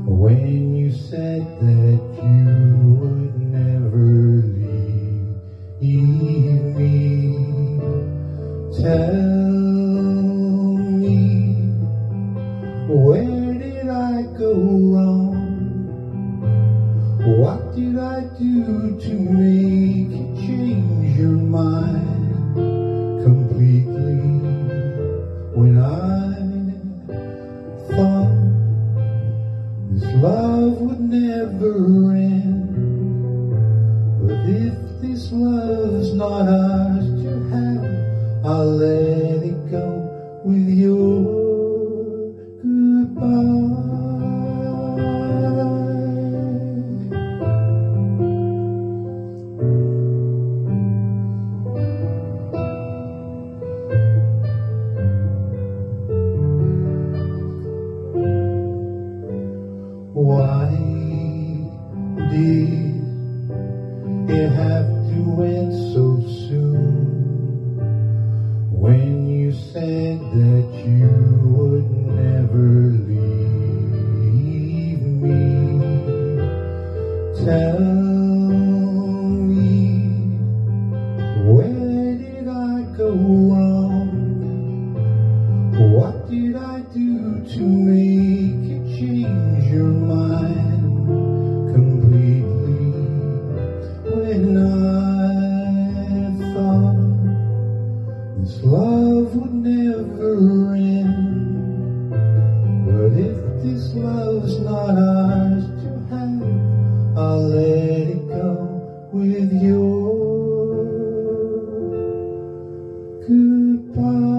When you said that you would never leave me, tell me, where did I go wrong? What did I do to make you change your mind completely? When I thought this love would never end, but if this love's not ours to have, I'll let it go with your goodbye. Why did it have to end so soon? When you said that you would never leave me, tell me, where did I go wrong? What did I do to make you change your mind completely? When I thought this love would never end, but if this love's not ours to have, I'll let it go with your goodbye.